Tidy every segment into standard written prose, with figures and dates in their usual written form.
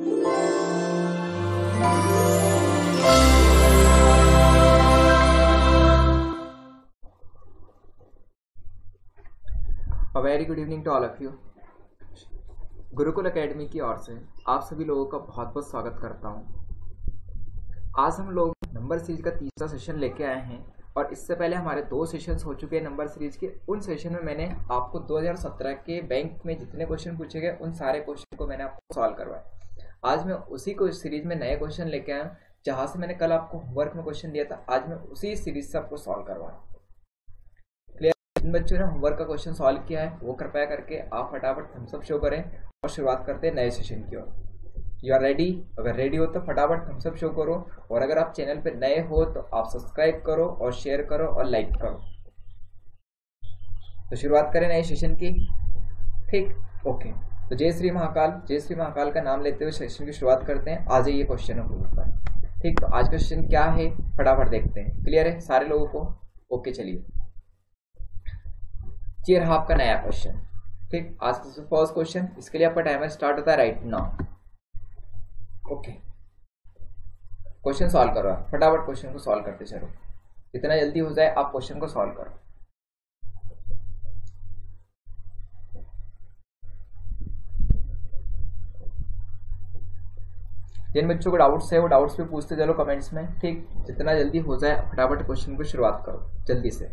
Very good evening to all of you. Gurukul academy की ओर से आप सभी लोगों का बहुत बहुत स्वागत करता हूं। आज हम लोग नंबर सीरीज का तीसरा सेशन लेके आए हैं और इससे पहले हमारे 2 सेशंस हो चुके हैं नंबर सीरीज के। उन सेशन में मैंने आपको 2017 के बैंक में जितने क्वेश्चन पूछे गए उन सारे क्वेश्चन को मैंने आपको सॉल्व करवाया। आज मैं उसी को सीरीज में नए क्वेश्चन लेके आया हूँ, जहाँ से मैंने कल आपको होमवर्क में क्वेश्चन दिया था। आज मैं उसी सीरीज से आपको सॉल्व करवाया। जिन बच्चों ने होमवर्क का क्वेश्चन सॉल्व किया है वो कृपया करके आप फटाफट थम्स अप शो करें और शुरुआत करते हैं नए सेशन की ओर। You are ready? अगर रेडी हो तो फटाफट थम्स अप शो करो, और अगर आप चैनल पे नए हो तो आप सब्सक्राइब करो और शेयर करो और लाइक करो। तो शुरुआत करें नए सेशन की। ठीक, ओके। तो जय श्री महाकाल का नाम लेते हुए सेशन की शुरुआत करते हैं। आ जाइए क्वेश्चनों के ऊपर। ठीक, तो आज क्वेश्चन क्या है फटाफट देखते हैं। क्लियर है सारे लोगों को? ओके, चलिए ये रहा आपका नया क्वेश्चन। ठीक, आज का फर्स्ट क्वेश्चन, इसके लिए आपका टाइमर स्टार्ट होता है right now. Okay, question solve करो, फटाफट क्वेश्चन को सॉल्व करते चलो, जितना जल्दी हो जाए आप क्वेश्चन को सॉल्व करो। जिन बच्चों को डाउट्स है वो डाउट्स भी पूछते चलो कमेंट्स में। ठीक, जितना जल्दी हो जाए फटाफट क्वेश्चन को शुरुआत करो जल्दी से।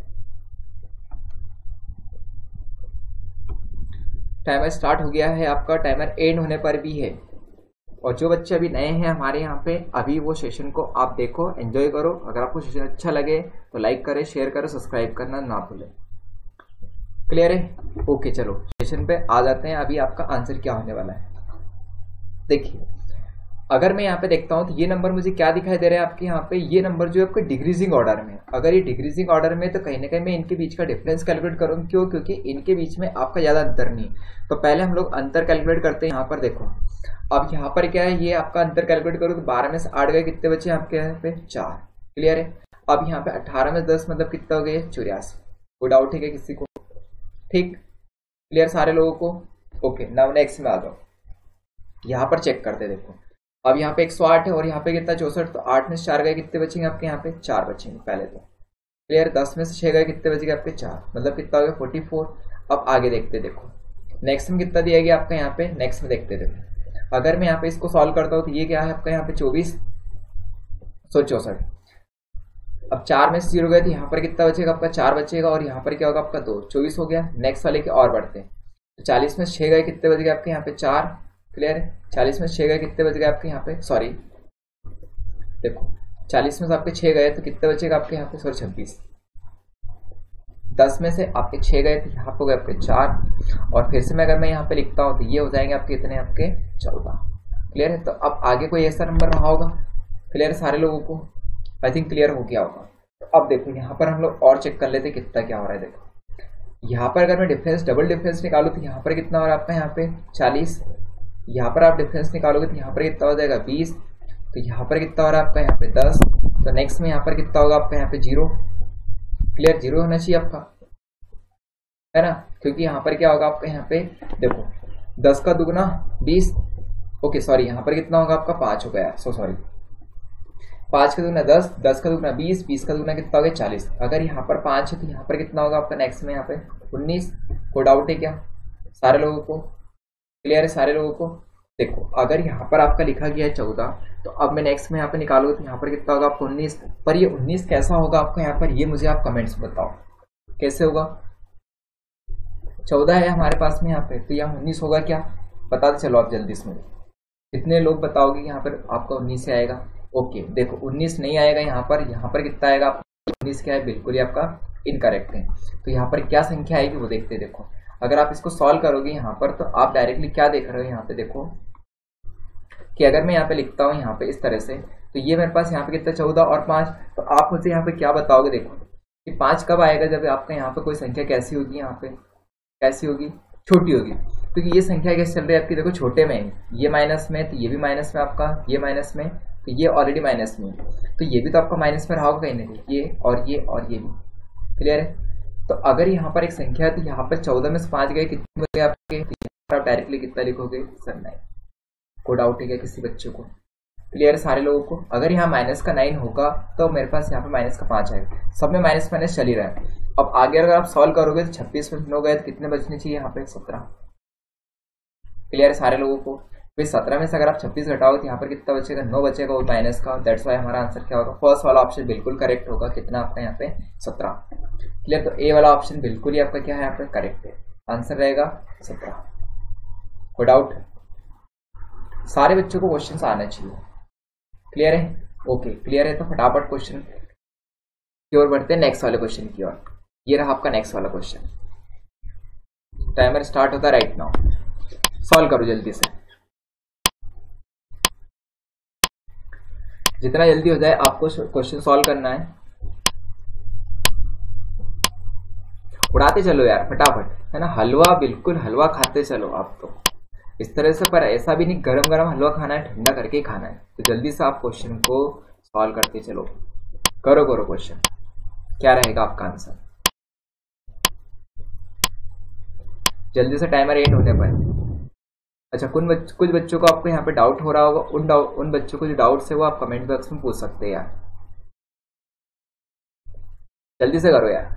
टाइमर स्टार्ट हो गया है आपका, टाइमर एंड होने पर भी है। और जो बच्चे अभी नए हैं हमारे यहाँ पे, अभी वो सेशन को आप देखो, एंजॉय करो। अगर आपको सेशन अच्छा लगे तो लाइक करें, शेयर करें, सब्सक्राइब करना ना भूलें। क्लियर है? ओके, चलो सेशन पे आ जाते हैं। अभी आपका आंसर क्या होने वाला है देखिए। अगर मैं यहाँ पे देखता हूँ तो ये नंबर मुझे क्या दिखाई दे रहा है आपके यहाँ पे, ये नंबर जो है आपके डिक्रीजिंग ऑर्डर में। अगर ये डिक्रीजिंग ऑर्डर में तो कहीं ना कहीं मैं इनके बीच का डिफरेंस कैलकुलेट करूँ। क्यों? क्योंकि इनके बीच में आपका ज्यादा अंतर नहीं है। तो पहले हम लोग अंतर कैलकुलेट करते हैं। यहाँ पर देखो, अब यहाँ पर क्या है, ये आपका अंतर कैलकुलेट करो तो 12 में से 8 गए, कितने बचे आपके यहाँ पे? 4। क्लियर है? अब यहाँ पे 18 में 10 मतलब कितना हो गया? 84। कोई डाउट है क्या किसी को? ठीक, क्लियर सारे लोगों को? ओके, नाउ नेक्स्ट में आ जाओ। यहाँ पर चेक करते देखो, अब यहाँ पे 108 है और यहाँ पे कितना? 64। तो 8 में से 4 गए, कितने बचेंगे आपके यहाँ पे? 4 बचेंगे पहले तो। क्लियर? 10 में से 6 गए, कितने बचेंगे आपके? 4, मतलब कितना हो गया? 44। अब आगे देखते देखो, नेक्स्ट में कितना दिया गया आपका यहाँ पे? नेक्स्ट में देखते देखो, अगर मैं यहाँ पे इसको सॉल्व करता हूँ तो ये क्या है आपका यहाँ पे? 2464। अब 4 में से 0 गए तो यहाँ पर कितना बचेगा आपका? 4 बचेगा, और यहाँ पर क्या होगा आपका? 2। 24 हो गया। नेक्स्ट वाले के और बढ़ते हैं, तो 40 में से 6 गए, कितने बच गए आपके यहाँ पे? 4। क्लियर है? 40 में 6 गए, कितने बच गए आपके यहाँ पे? सॉरी देखो, 40 में से आपके 6 गए तो कितने बचेगा आपके यहाँ पे? सॉरी 26। 10 में से आपके 6 गए तो यहाँ पे गए आपके 4, और फिर से मैं अगर मैं यहाँ पे लिखता हूँ तो ये हो जाएंगे आपके कितने? आपके 14। क्लियर है? तो अब आगे कोई ऐसा नंबर रहा होगा? क्लियर है सारे लोगों को? आई थिंक क्लियर हो गया होगा। तो अब देखो यहाँ पर हम लोग और चेक कर लेते कितना क्या हो रहा है। देखो यहाँ पर अगर मैं डिफरेंस, डबल डिफरेंस निकालू तो यहाँ पर कितना हो रहा है आपका? यहाँ पे 40। यहाँ पर आप डिफरेंस निकालोगे तो यहाँ पर कितना हो जाएगा? 20। तो यहाँ पर कितना हो रहा है आपका? यहाँ पे 10। तो नेक्स्ट में यहाँ पर कितना होगा आपका? यहाँ पे 0। क्लियर? 0 होना चाहिए आपका, है ना? क्योंकि यहाँ पर क्या होगा आपका? यहाँ पे देखो 10 का दुगना 20। ओके सॉरी, यहाँ पर कितना होगा आपका? 5 हो गया। सॉरी, 5 का दुगना 10, 10 का दुगना 20, 20 का दुगना कितना हो गया? 40। अगर यहाँ पर 5 है तो यहाँ पर कितना होगा आपका? नेक्स्ट में यहाँ पे 19। कोई डाउट है क्या सारे लोगों को? क्लियर है सारे लोगों को? देखो अगर यहाँ पर आपका लिखा गया है 14, तो अब मैं नेक्स्ट में यहाँ पे निकालूंगा तो यहाँ पर कितना होगा आपको? 19। पर ये 19 कैसा होगा आपका यहाँ पर? ये मुझे आप कमेंट्स में बताओ कैसे होगा। 14 है हमारे पास में यहाँ पे, तो यहाँ 19 होगा क्या? बता दो चलो आप जल्दी से। कितने लोग बताओगे यहाँ पर आपका 19 से आएगा? ओके देखो 19 नहीं आएगा यहाँ पर कितना आएगा आपका? 19 क्या है? बिल्कुल ही आपका इनकरेक्ट है। तो यहाँ पर क्या संख्या आएगी वो देखते देखो। अगर आप इसको सॉल्व करोगे यहाँ पर तो आप डायरेक्टली क्या देख रहे हो यहाँ पे? देखो कि अगर मैं यहाँ पे लिखता हूँ यहाँ पे इस तरह से, तो ये मेरे पास यहाँ पे कितना? 14 और 5। तो आप मुझे यहाँ पे क्या बताओगे? देखो कि 5 कब आएगा? जब आपका यहाँ पे कोई संख्या कैसी होगी? यहाँ पे कैसी होगी? छोटी होगी। क्योंकि ये संख्या कैसे चल रही है आपकी? देखो छोटे में है, ये माइनस में, तो ये भी माइनस में आपका, ये माइनस में, तो ये ऑलरेडी माइनस में, तो ये भी तो आपका माइनस में रहा होगा कहीं ना कहीं, ये और ये और ये भी। क्लियर है? तो अगर यहाँ पर एक संख्या है तो यहाँ पर 14 में से 5 गए, कितने गए आपके? तो यहाँ पर आप डायरेक्टली कितना लिखोगे? सर 9। कोई डाउट है क्या किसी बच्चे को? क्लियर है सारे लोगों को? अगर यहाँ -9 होगा तो मेरे पास यहाँ पे -5 आएगा। सब में माइनस माइनस चल ही रहा है। अब आगे अगर आप सॉल्व करोगे तो 26 में 9 गए तो कितने बचने चाहिए यहाँ पे? 17। क्लियर है सारे लोगों को? फिर 17 में से अगर आप 26 घटाओगे तो यहाँ पर कितना बचेगा? 9 बचेगा, वो माइनस का। दैट्स वाई हमारा आंसर क्या होगा? फर्स्ट वाला ऑप्शन बिल्कुल करेक्ट होगा। कितना आपका यहाँ पे? 17। क्लियर? तो ए वाला ऑप्शन बिल्कुल ही आपका क्या है यहाँ पे? करेक्ट है। आंसर रहेगा 17। कोई डाउट? सारे बच्चों को क्वेश्चन आना चाहिए। क्लियर है? ओके क्लियर है। तो फटाफट क्वेश्चन की ओर बढ़ते हैं, नेक्स्ट वाले क्वेश्चन की ओर। ये रहा आपका नेक्स्ट वाला क्वेश्चन। टाइमर स्टार्ट होता है राइट नाउ। सॉल्व करो जल्दी से, जितना जल्दी हो जाए आपको क्वेश्चन सॉल्व करना है। उड़ाते चलो यार फटाफट, है ना? हलवा, बिल्कुल हलवा खाते चलो आप तो इस तरह से। पर ऐसा भी नहीं गरम गरम हलवा खाना है, ठंडा करके ही खाना है। तो जल्दी से आप क्वेश्चन को सॉल्व करते चलो। करो करो क्वेश्चन, क्या रहेगा आपका आंसर? जल्दी से, टाइमर एंड होने पर। अच्छा, कुछ बच्चों को आपको यहाँ पे डाउट हो रहा होगा। उन बच्चों को जो डाउट्स है वो आप कमेंट बॉक्स में पूछ सकते हैं यार। जल्दी से करो यार,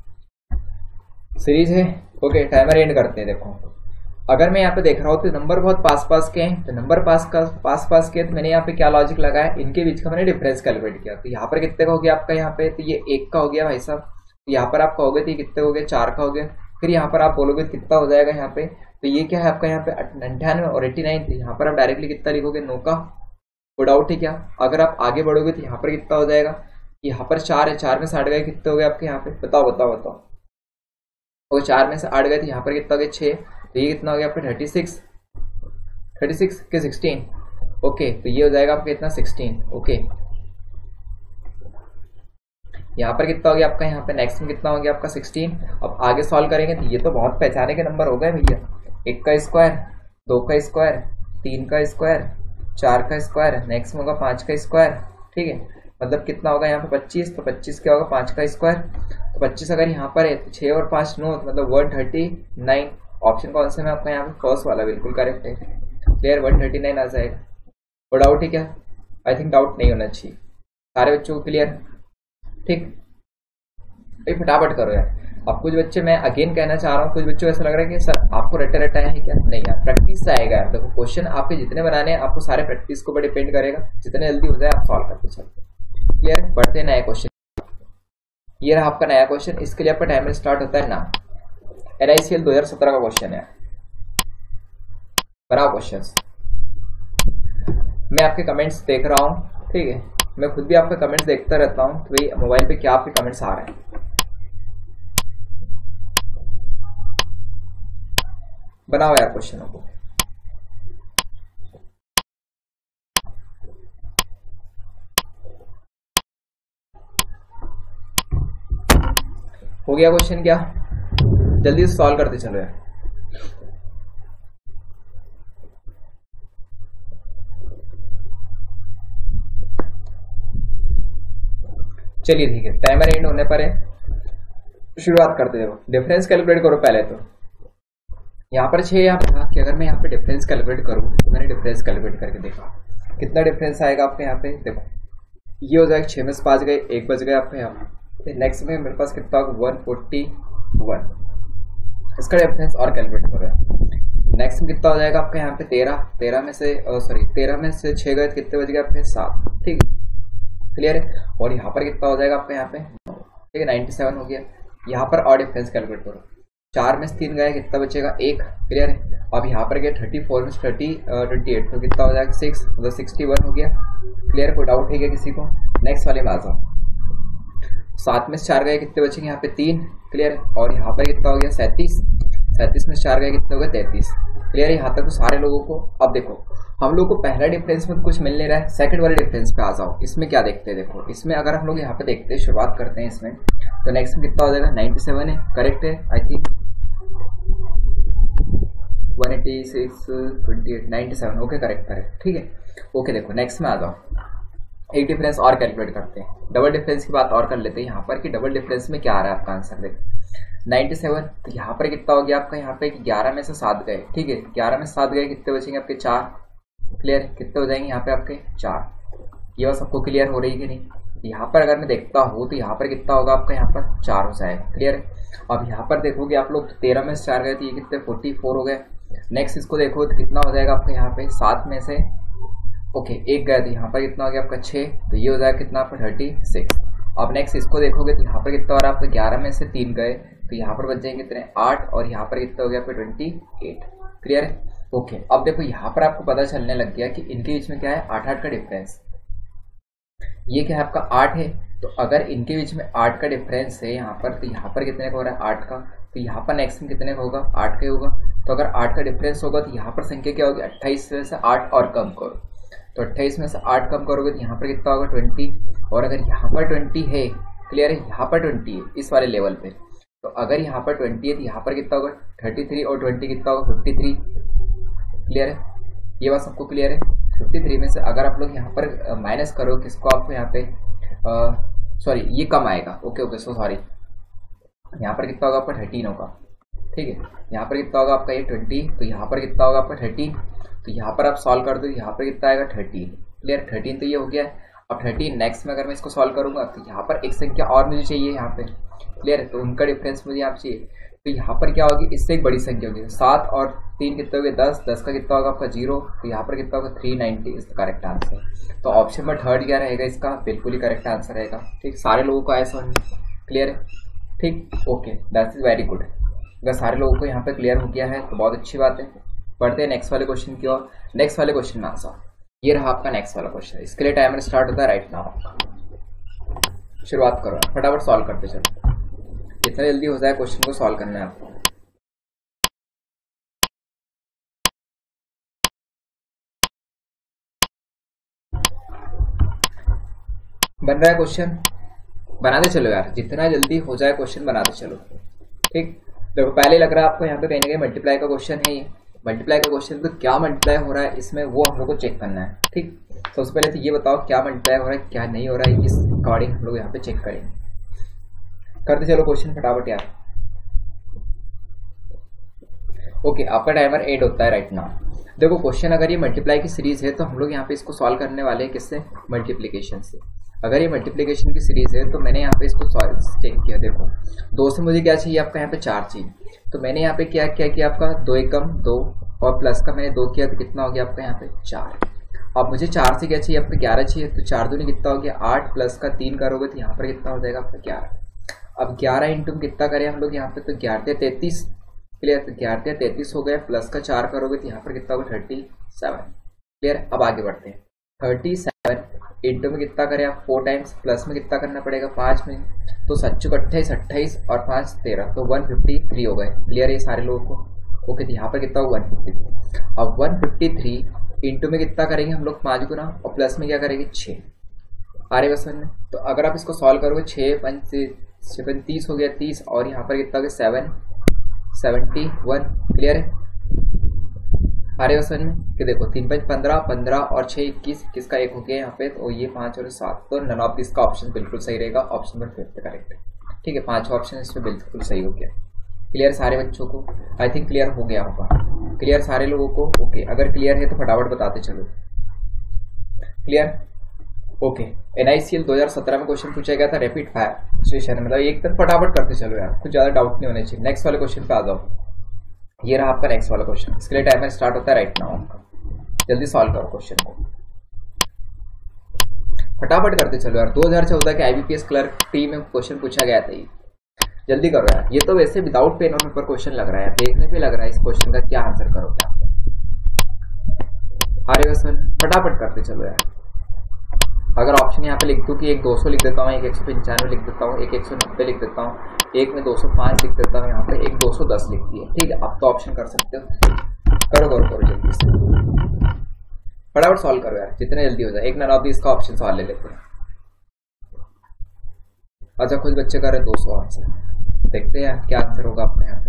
सीरीज है। ओके टाइमर एंड करते हैं। देखो अगर मैं यहाँ पे देख रहा हूँ तो नंबर बहुत पास पास के हैं, तो नंबर पास पास के, तो मैंने यहाँ पे क्या लॉजिक लगाया? इनके बीच का मैंने डिफरेंस कैलकुलेट किया। तो यहाँ पर कितने का हो गया आपका? यहाँ पे तो ये 1 का हो गया भाई साहब। यहाँ पर आप कहोगे तो कितने हो गए? 4 का हो गया। फिर यहाँ पर आप बोलोगे कितना हो जाएगा यहाँ पे? तो ये क्या है आपका यहाँ पे 98 और 89। तो यहाँ पर आप डायरेक्टली कितना लिखोगे? 9 का। वो डाउट है क्या? अगर आप आगे बढ़ोगे तो यहाँ पर कितना हो जाएगा? यहाँ पर 4 है, 4 में से 8 गए, कितने हो गए आपके यहाँ पे? बताओ बताओ बताओ। और 4 में से 8 गए तो यहाँ पर कितना हो गया? 6। तो ये कितना हो गया आपका? 36 के 16। ओके तो ये हो जाएगा आपका कितना? 16। ओके यहाँ पर कितना हो गया आपका? यहाँ पे नेक्स्ट में कितना हो गया आपका? 16। अब आगे सॉल्व करेंगे तो ये तो बहुत पहचाने के नंबर हो गए भैया। 1 का स्क्वायर, 2 का स्क्वायर, 3 का स्क्वायर, 4 का स्क्वायर, नेक्स्ट में होगा 5 का स्क्वायर। ठीक है, मतलब कितना होगा यहाँ पे? 25। तो 25 क्या होगा? 5 का स्क्वायर। तो 25 अगर यहाँ पर है तो 6 और 5 9, तो मतलब 139। ऑप्शन कौन सा है आपका यहाँ पे? फर्स्ट वाला बिल्कुल करेक्ट है। क्लियर? 139 आ जाएगा। वो डाउट है क्या? आई थिंक डाउट नहीं होना चाहिए। सारे बच्चों को क्लियर? ठीक भाई फटाफट करो यार। अब कुछ बच्चे, मैं अगेन कहना चाह रहा हूँ, कुछ बच्चों ऐसा लग रहा है कि सर आपको रटा रटा है क्या? नहीं यार, प्रैक्टिस से आएगा यार। देखो क्वेश्चन आपके जितने बनाने हैं आपको सारे प्रैक्टिस को ऊपर डिपेंड करेगा। जितने जल्दी हो जाए आप सॉल्व करते चलते। क्लियर? बढ़ते नया क्वेश्चन। ये रहा आपका नया क्वेश्चन। इसके लिए आपका टाइमर स्टार्ट होता है ना। NICL 2017 का क्वेश्चन है। बनाओ क्वेश्चंस। मैं आपके कमेंट्स देख रहा हूँ, ठीक है? मैं खुद भी आपके कमेंट्स देखता रहता हूँ तो भाई मोबाइल पे क्या आपके कमेंट्स आ रहे हैं। बनाओ यार क्वेश्चनों को। हो गया क्वेश्चन क्या? जल्दी से सॉल्व करते चलो यार। चलिए ठीक है, टाइमर एंड होने पर है, शुरुआत करते जाओ। डिफरेंस कैलकुलेट करो पहले तो। यहाँ पर 6 यहाँ पर था कि अगर मैं यहाँ पे डिफरेंस कैलकुलेट करूँ तो मैंने डिफरेंस कैलकुलेट करके देखा कितना डिफरेंस आएगा आपके यहाँ पे। देखो ये हो जाएगा 6 में से 5 गए, 1 बच गए आपके यहाँ पे। नेक्स्ट में मेरे पास कितना होगा? 141। इसका डिफरेंस और कैलकुलेट करो। नेक्स्ट में कितना हो जाएगा आपके यहाँ पे? 13 में से 6 गए, कितने बच गए आपके? 7। ठीक है, क्लियर है? और यहाँ पर कितना हो जाएगा आपका यहाँ पे? ठीक है, 97 हो गया। यहाँ पर और डिफरेंस कैलकुलेट करो। 4 में से 3 गए, कितना बचेगा? 1। क्लियर है? अब यहाँ पर गया 34 में से 28, तो कितना हो जाएगा? 6, मतलब 61 हो गया। क्लियर? कोई डाउट है क्या किसी को? नेक्स्ट वाले में आ जाओ। 7 में से 4 गए, कितने बचेंगे यहाँ पे? 3। क्लियर है? और यहाँ पर कितना हो गया? 37 में से 4 गए, कितने हो गए? 33। क्लियर है? यहाँ तक तो सारे लोगों को। अब देखो हम लोग को पहला डिफरेंस में कुछ मिल नहीं रहा है, सेकंड वाले डिफरेंस पे आ जाओ। इसमें क्या देखते हैं? देखो इसमें अगर हम लोग यहाँ पे देखते हैं, शुरुआत करते हैं इसमें, तो नेक्स्ट में कितना हो जाएगा? 97 है, करेक्ट है आई थिंक। 186, 28, 97। Okay correct. ठीक है, ओके देखो नेक्स्ट में आ जाओ। एक डिफरेंस और कैलकुलेट करते हैं, डबल डिफरेंस की बात और कर लेते हैं यहाँ पर कि डबल डिफरेंस में क्या आ रहा है आपका आंसर। देखो 97, तो यहाँ पर कितना हो गया आपका? यहाँ पे 11 में से 7 गए। ठीक है, 11 में से 7 गए, कितने बचेंगे आपके? 4। क्लियर, कितने हो जाएंगे यहाँ पे आपके 4। ये बात सबको क्लियर हो रही कि नहीं? यहाँ पर अगर मैं देखता हूँ तो यहाँ पर कितना होगा आपका, यहाँ पर 4 हो जाएगा। क्लियर है। अब यहाँ पर देखोगे आप लोग 13 में से 4 गए तो ये कितने 44 हो गए। नेक्स्ट इसको देखो तो कितना हो जाएगा आपका यहाँ पे 7 में से ओके 1 गया तो यहाँ पर कितना हो गया आपका 6, तो ये हो जाएगा कितना आपका 36। अब नेक्स्ट इसको देखोगे तो यहाँ पर कितना हो रहा है आपका 11 में से 3 गए तो यहाँ पर बच जाएंगे कितने 8 और यहाँ पर कितना हो गया आपका 28। क्लियर है। ओके अब देखो यहाँ पर आपको पता चलने लग गया कि इनके बीच में क्या है 8-8 का डिफरेंस। ये क्या है आपका 8 है, तो अगर इनके बीच में 8 का डिफरेंस है यहाँ पर, तो यहाँ पर कितने का हो रहा है 8 का, तो यहाँ पर नेक्स्ट में कितने का होगा 8 का होगा। तो अगर 8 का डिफरेंस होगा तो यहाँ पर संख्या क्या होगी 28 में से 8 और कम करो, तो 28 में से 8 कम करोगे तो यहाँ पर कितना होगा 20। और अगर यहाँ पर 20 है, क्लियर है, यहाँ पर 20 है इस वाले लेवल पे, तो अगर यहाँ पर 20 है तो यहाँ पर कितना होगा 33 और 20 कितना होगा 53। क्लियर है, ये बात सबको क्लियर है। 53 में से अगर आप लोग यहाँ पर माइनस करो किसको, आपको यहाँ पे सॉरी ये कम आएगा, ओके सो सॉरी, यहाँ पर कितना होगा आपका 13 होगा। ठीक है, यहाँ पर कितना होगा आपका ये 20, तो यहाँ पर कितना होगा आपका 13, तो यहाँ पर आप सॉल्व कर दो, यहाँ पर कितना आएगा 13। क्लियर, 13 तो ये हो गया। अब 13 नेक्स्ट में अगर मैं इसको सॉल्व करूंगा तो यहाँ पर एक संख्या और मुझे चाहिए यहाँ पे। क्लियर है, तो उनका डिफरेंस मुझे यहाँ चाहिए, तो यहाँ पर क्या होगी इससे एक बड़ी संख्या होगी 7 और 3 कितने हो गए 10, 10 का कितना होगा आपका 0, तो यहाँ पर कितना होगा 390 इज द करेक्ट आंसर। तो ऑप्शन में थर्ड क्या रहेगा इसका, बिल्कुल ही करेक्ट आंसर रहेगा। ठीक, सारे लोगों को आया समझ में? क्लियर है, ठीक, okay that is very good. अगर सारे लोगों को यहाँ पे क्लियर हो गया है तो बहुत अच्छी बात है। बढ़ते हैं नेक्स्ट वाले क्वेश्चन की ओर। नेक्स्ट वाले क्वेश्चन में आंसर ये रहा आपका नेक्स्ट वाला क्वेश्चन। इसके लिए टाइमर स्टार्ट होता है राइट नाउ। शुरुआत करो, फटाफट सॉल्व करते चलो, जितना जल्दी हो जाए क्वेश्चन को सॉल्व करना है आपको। बन रहा है क्वेश्चन, बनाते चलो यार, जितना जल्दी हो जाए क्वेश्चन बनाते चलो। ठीक, देखो पहले लग रहा है आपको यहाँ पे कहीं ना कहीं मल्टीप्लाई का क्वेश्चन है। ये मल्टीप्लाई का क्वेश्चन, तो क्या मल्टीप्लाई हो रहा है इसमें वो हम लोग को चेक करना है। ठीक, सबसे पहले तो ये बताओ क्या मल्टीप्लाई हो रहा है क्या नहीं हो रहा है, इस अकॉर्डिंग हम लोग यहाँ पे चेक करेंगे। करते चलो क्वेश्चन फटाफट यार। ओके, आपका टाइमर एंड होता है राइट नाउ। देखो क्वेश्चन अगर ये मल्टीप्लाई की सीरीज है तो हम लोग यहाँ पे इसको सॉल्व करने वाले हैं किससे, मल्टीप्लीकेशन से। अगर ये मल्टीप्लिकेशन की सीरीज है तो मैंने यहाँ पे इसको चेक किया। देखो 2 से मुझे क्या चाहिए आपका यहाँ पे 4 चाहिए, तो मैंने यहाँ पे क्या किया आपका 2 एकम 2 और प्लस का मैंने 2 किया तो कितना हो गया आपका यहाँ पे 4। अब मुझे 4 से क्या चाहिए आपका 11 चाहिए, तो 4 दूनी कितना हो गया 8 प्लस का 3 करोगे तो यहाँ पर कितना हो जाएगा आपका 11। अब 11 इंटू कितना करें हम लोग यहाँ पे, तो 11 33। क्लियर, तो 11 33 हो गया, प्लस का 4 करोगे तो यहाँ पर कितना होगा 37। क्लियर, अब आगे बढ़ते हैं। 37 इंटू में कितना करें आप 4 टाइम्स, प्लस में कितना करना पड़ेगा 5 में, तो 7 28 28 और 5 13, तो 153 हो गए। क्लियर है ये सारे लोगों को? ओके, तो यहाँ पर कितना होगा 153। अब 153 इंटू में कितना करेंगे हम लोग 5 गुना और प्लस में क्या करेंगे 6। आ रहे बस में, तो अगर आप इसको सॉल्व करोगे 6 5 30 हो गया 30, और यहाँ पर कितना हो गया 771। क्लियर है, आ रहे हो समझ में? कि देखो 3 5 15 15 और 6 21, किसका 1 हो गया यहाँ पे, तो ये 5 और 7, तो नन ऑफ दिस का ऑप्शन बिल्कुल सही रहेगा, ऑप्शन नंबर 5 करेक्ट है। ठीक है, 5 ऑप्शन इसमें बिल्कुल सही हो गया। क्लियर सारे बच्चों को? आई थिंक क्लियर हो गया होगा। क्लियर सारे लोगों को? ओके, अगर क्लियर है तो फटाफट बताते चलो। Clear, okay. NICL 2017 में क्वेश्चन पूछा गया था रैपिड फायर सिचुएशन, मतलब एक तरफ फटाफट करते चलो यार, कुछ ज्यादा डाउट नहीं होने चाहिए। नेक्स्ट वाले क्वेश्चन पे आ जाओ। ये रहा आपका नेक्स्ट वाला क्वेश्चन। इसके लिए टाइमर स्टार्ट होता है राइट नाउ। जल्दी सॉल्व करो क्वेश्चन को, फटाफट करते चलो यार। 2014 के IBPS क्लर्क टी में क्वेश्चन पूछा गया था ये, जल्दी करो यार। ये तो वैसे विदाउट पेन और पेपर क्वेश्चन लग रहा है, देखने पे लग रहा है इस क्वेश्चन का क्या आंसर करोगे आप। अरे बस फटाफट करते चलो यार। अगर ऑप्शन यहाँ पे लिख दूँ कि एक 200 लिख देता हूँ, एक 195 लिख देता हूँ, एक 190 लिख देता हूँ, एक में 205 लिख देता हूँ, यहाँ पे एक 210 लिख दिया। ठीक है, अब तो ऑप्शन कर सकते हो। करो जल्दी से, फटाफट सॉल्व करो यार, जितना जल्दी हो जाए। एक नन ऑफ दिस का ऑप्शन सॉल्व ले लेते हैं। अच्छा, कुछ बच्चे कर रहे हैं 200 आंसर, देखते हैं क्या आंसर होगा आपका यहाँ पे।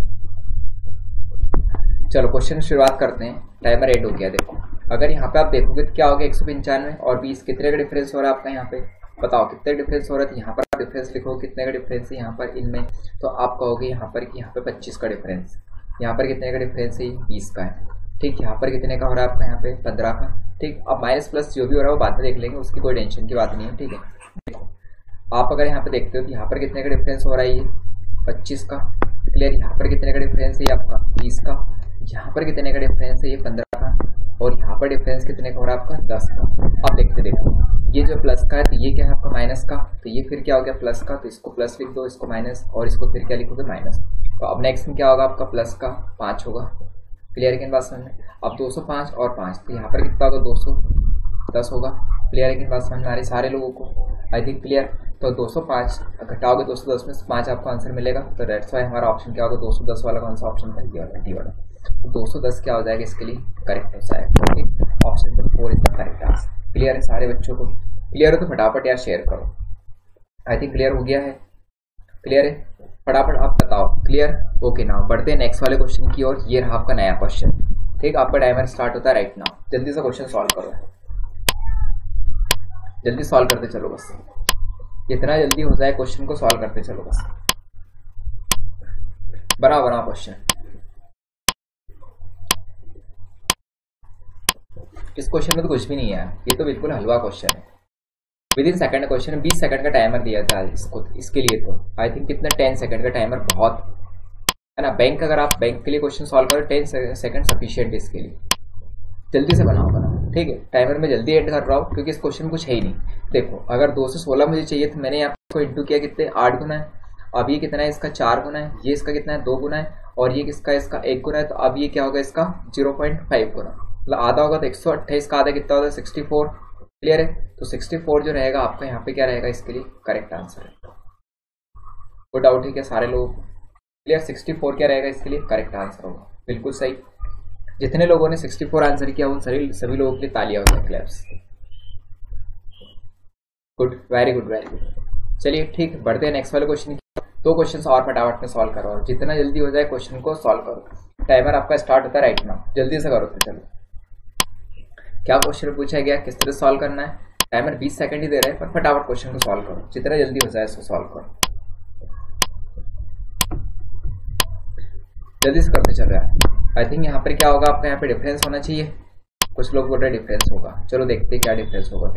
चलो क्वेश्चन शुरुआत करते हैं। टाइमर एंड हो गया। देखो अगर यहाँ पे आप देखोगे तो क्या होगा 195 और 20 कितने का डिफरेंस हो रहा है आपका यहाँ पे, बताओ कितने डिफरेंस हो रहा है। तो यहाँ पर आप डिफरेंस लिखो कितने का डिफरेंस है यहाँ पर इनमें, तो आप कहोगे यहाँ पर कि यहाँ पे 25 का डिफरेंस, यहाँ पर कितने का डिफरेंस है 20 का है। ठीक, यहाँ पर कितने का हो रहा है आपका यहाँ पे 15 का। ठीक, अब माइनस प्लस जो भी हो रहा है वो बाद में देख लेंगे, उसकी कोई टेंशन की बात नहीं है। ठीक है, देखो आप अगर यहाँ पे देखते हो तो यहाँ पर कितने का डिफरेंस हो रहा है, ये 25 का। क्लियर, यहाँ पर कितने का डिफरेंस है, आपका 20 का। यहाँ पर कितने का डिफरेंस है, ये 15 का। और यहाँ पर डिफरेंस कितने का हो रहा है आपका 10 का। अब देखते देखो ये जो प्लस का है तो ये क्या है आपका माइनस का, तो ये फिर क्या हो गया प्लस का, तो इसको प्लस लिख दो, इसको माइनस, और इसको फिर क्या लिखोगे माइनस। तो अब नेक्स्ट में क्या होगा आपका प्लस का 5 होगा। क्लियर है कि बात समझ में। अब 205 और 5 तो यहाँ पर कितना होगा 210 होगा। क्लियर है कि बात समझ में आ रही सारे लोगों को, आई थिंक क्लियर। तो 205 घटाओगे 210 में 5 आपको आंसर मिलेगा, तो दैट्स वाई हमारा ऑप्शन क्या होगा 210 वाला। कौन सा ऑप्शन था, ये वाला, डी वाला। तो 210 क्या हो जाएगा इसके लिए करेक्ट हो जाएगा। ठीक, option number 4 is the correct answer. Clear है सारे बच्चों को, क्लियर हो तो फटाफट यार शेयर करो। आई थिंक क्लियर हो गया है, क्लियर है, फटाफट आप बताओ। क्लियर, ओके नाउ बढ़ते हैं नेक्स्ट वाले क्वेश्चन की ओर। ये रहा आपका नया क्वेश्चन। ठीक, आपका टाइमर स्टार्ट होता है राइट नाउ। जल्दी से क्वेश्चन सॉल्व करो, जल्दी सॉल्व करते चलो बस, जितना जल्दी हो जाए क्वेश्चन को सॉल्व करते चलो बस। बना क्वेश्चन। इस क्वेश्चन में तो कुछ भी नहीं है, ये तो बिल्कुल हलवा क्वेश्चन है। Within second question, 20 second का टाइमर दिया था इसको, इसके लिए तो आई थिंक कितना 10 सेकंड का टाइमर बहुत है ना। बैंक अगर आप बैंक के लिए क्वेश्चन सॉल्व करो 10 सेकंड सफिशिएंट है इसके लिए। जल्दी से बनाओ। ठीक है, टाइमर में जल्दी एंड कर रहा हूँ क्योंकि इस क्वेश्चन कुछ है ही नहीं। देखो अगर 2 से 16 मुझे चाहिए तो मैंने यहाँ को इंटू किया, कितने 8 गुना है। अब ये कितना है इसका 4 गुना है, ये इसका कितना है 2 गुना है, और ये किसका इसका 1 गुना है। तो अब ये क्या होगा इसका 0.5 गुना, मतलब आधा होगा तो 128 का आधा कितना होगा 64। क्लियर है, तो 64 जो रहेगा आपका यहाँ पे क्या रहेगा इसके लिए करेक्ट आंसर है। कोई डाउट है क्या सारे लोगों को? क्लियर, 64 क्या रहेगा इसके लिए करेक्ट आंसर होगा। बिल्कुल सही, जितने लोगों ने 64 आंसर किया उन सभी लोगों के लिए तालियां हो जाए, claps. Good, very good very good. चलिए ठीक, बढ़ते हैं नेक्स्ट वाले क्वेश्चन की। 2 क्वेश्चन और फटाफट में सॉल्व करो, और जितना जल्दी हो जाए क्वेश्चन को सॉल्व करो। टाइमर आपका स्टार्ट होता है राइट नाउ, जल्दी से करो। तो चलो क्या क्वेश्चन पूछा गया, किस तरह सॉल्व करना है। टाइमर 20 सेकंड ही दे रहा है, पर फटाफट क्वेश्चन को सॉल्व करो, जितना जल्दी हो जाए इसको सॉल्व करो, जल्दी से करते चलो यार। आई थिंक यहाँ पर क्या होगा आपका, यहाँ पे डिफरेंस होना चाहिए। कुछ लोग बोल रहे डिफरेंस होगा, चलो देखते हैं क्या डिफरेंस होगा।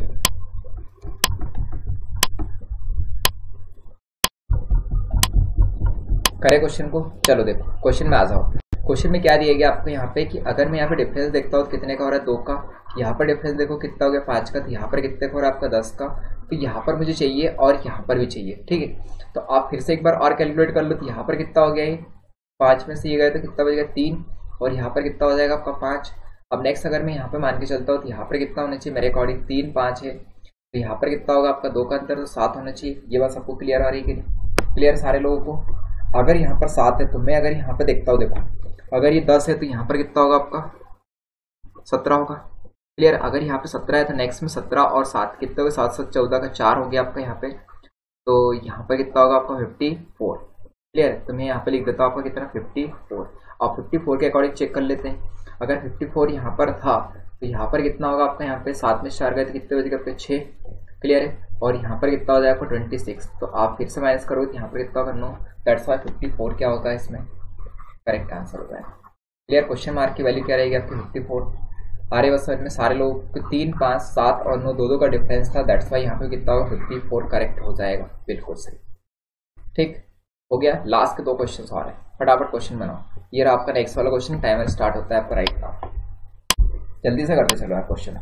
करे क्वेश्चन को, चलो देखो क्वेश्चन में आ जाओ। क्वेश्चन में क्या दिया गया आपको यहाँ पे कि अगर मैं यहाँ पे डिफरेंस देखता हूँ कितने का हो रहा है 2 का, यहाँ पर डिफरेंस देखो कितना हो गया 5 का, तो यहाँ पर कितने का हो रहा है आपका 10 का। तो यहाँ पर मुझे चाहिए और यहाँ पर भी चाहिए। ठीक है, तो आप फिर से एक बार और कैलकुलेट कर लो। तो यहाँ पर कितना हो गया, ये 5 में से ये गए तो कितना बचेगा 3, और यहाँ पर कितना हो जाएगा आपका 5। अब नेक्स्ट अगर मैं यहाँ पे मान के चलता हूँ तो यहाँ पर कितना होना चाहिए मेरे अकॉर्डिंग 3 5 है, तो यहाँ पर कितना होगा आपका 2 का अंतर, तो 7 होना चाहिए। ये बात सबको क्लियर आ रही है कि क्लियर सारे लोगों को? अगर यहाँ पर 7 है तो मैं अगर यहाँ पे देखता हूँ, देखो अगर ये 10 है तो यहाँ पर कितना होगा आपका 17 होगा। क्लियर, अगर यहाँ पे 17 है तो नेक्स्ट में 17 और 7 कितने हो गए, 7 7 14 का 4 हो गया आपका यहाँ पे। तो यहाँ पर कितना होगा आपका 54। क्लियर, तो मैं यहाँ पे लिख देता हूँ आपका कितना 54। और 54 के अकॉर्डिंग चेक कर लेते हैं। अगर 54 यहाँ पर था तो यहाँ पर कितना होगा आपका, यहाँ पे 7 में 4 गए तो कितने बजे आपके 6। क्लियर है, और यहाँ पर कितना हो जाएगा आपको 26। तो आप फिर से माइनस करोगे तो यहाँ पर कितना करना, दैट्स वाई 54 क्या होगा इसमें करेक्ट आंसर होता है। क्लियर, क्वेश्चन मार्क की वैल्यू क्या रहेगी आपकी 54। आ रही बस समझ में सारे लोगों को? 3 5 7 और 9 2 का डिफरेंस था, दैट्स वाई यहाँ पे कितना होगा 54 करेक्ट हो जाएगा। बिल्कुल सही, ठीक हो गया। लास्ट के 2 क्वेश्चन और है, फटाफट क्वेश्चन बनाओ। ये रहा आपका नेक्स्ट वाला क्वेश्चन, टाइमर स्टार्ट होता है आपका राइट नाउ, जल्दी से करते चलो यार क्वेश्चन।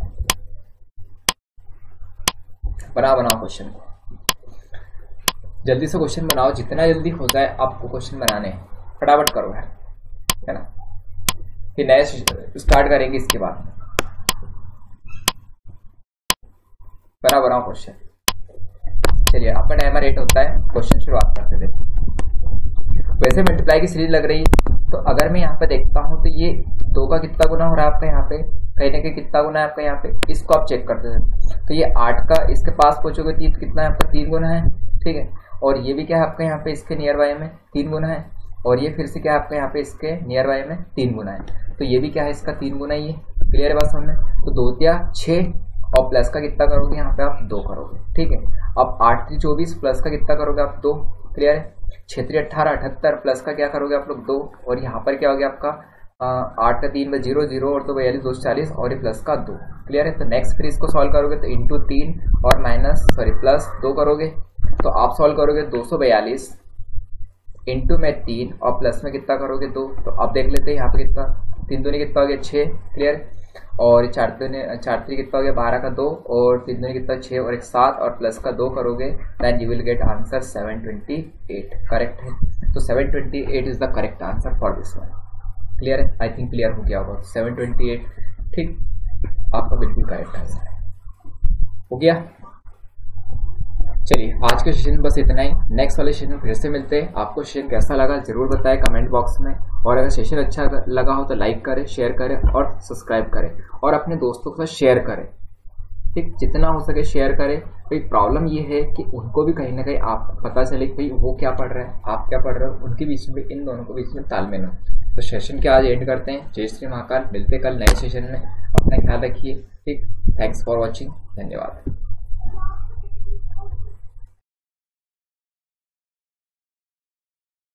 बनाओ क्वेश्चन को, जल्दी से क्वेश्चन बनाओ, जितना जल्दी हो जाए आपको क्वेश्चन बनाने हैं, फटाफट करो यार, है ना। फिर नए स्टार्ट करेंगे इसके बाद। बनाओ क्वेश्चन। चलिए आपका टाइमर 8 होता है, क्वेश्चन शुरुआत करते थे। वैसे मल्टीप्लाई की सीरीज लग रही है, तो अगर मैं यहाँ पे देखता हूँ तो ये 2 का कितना गुना हो रहा है आपका यहाँ पे, कहीं ना कहीं कितना गुना है आपका यहाँ पे, इसको आप चेक करते थे। तो ये 8 का इसके पास पहुंचोगे तो कितना है आपका 3 गुना है। ठीक है, और ये भी क्या है आपका यहाँ पे इसके नियर बाय में 3 गुना है, और ये फिर से क्या है आपका यहाँ पे इसके नियर बाय में 3 गुना है। तो ये भी क्या है इसका 3 गुना ही है। क्लियर है बात समझ में? तो 2 या 6 और प्लस का कितना करोगे यहाँ पे आप 2 करोगे। ठीक है, अब 8 3 24 प्लस का कितना करोगे आप 2। क्लियर है, 6 3 18 78 प्लस का क्या करोगे आप लोग 2, और यहाँ पर क्या हो गया आपका 8 का 3 में 0 0 और 2 42 2 40 और ये प्लस का 2। क्लियर है। तो नेक्स्ट फिर इसको सॉल्व करोगे तो इंटू 3 और प्लस 2 करोगे तो आप सॉल्व करोगे 242 इंटू में 3 और प्लस में कितना करोगे 2। तो अब देख लेते हैं यहाँ पे कितना, 3 दूनी कितना हो गया 6। क्लियर। और 4 3 कितना हो गया 12 का 2 और 3 दूनी कितना 6 और एक 7 और प्लस का 2 करोगे then you will get answer 728। Correct है। तो 728 is the correct answer for this one. Clear है। आई थिंक क्लियर हो गया होगा। 728 ठीक आपका बिल्कुल करेक्ट आंसर है। हो गया। चलिए आज के सेशन में बस इतना ही। नेक्स्ट वाले सेशन में फिर से मिलते हैं। आपको सेशन कैसा लगा जरूर बताएं कमेंट बॉक्स में, और अगर सेशन अच्छा लगा हो तो लाइक करें, शेयर करें और सब्सक्राइब करें और अपने दोस्तों के साथ शेयर करें। ठीक, जितना हो सके शेयर करें। भाई प्रॉब्लम ये है कि उनको भी कहीं ना कहीं आप पता चले कि भाई वो क्या पढ़ रहे हैं, आप क्या पढ़ रहे हो, उनके बीच में, इन दोनों के बीच में तालमेल हो। तो सेशन के आज एंड करते हैं। जय श्री महाकाल। मिलते कल नए सेशन में। अपना ख्याल रखिए। ठीक, थैंक्स फॉर वॉचिंग। धन्यवाद।